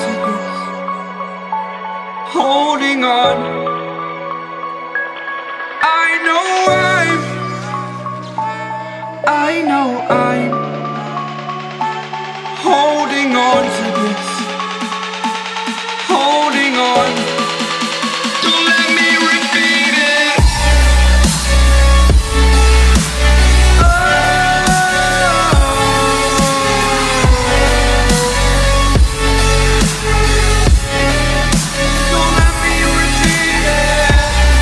to this, holding on. I know I'm holding on to this, holding on. Don't let me repeat it. Don't let me repeat it.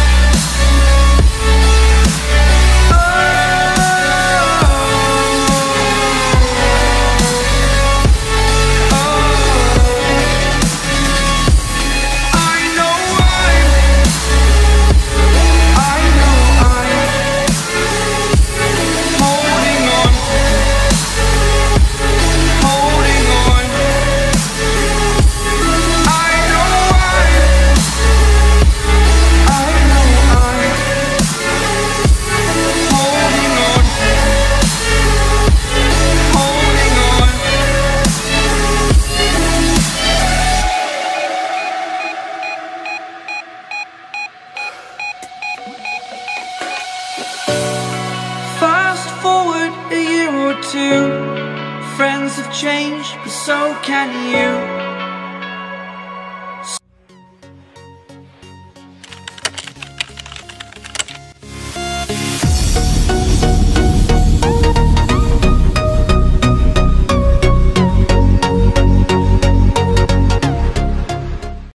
Fast forward a year or two, friends have changed, but so can you.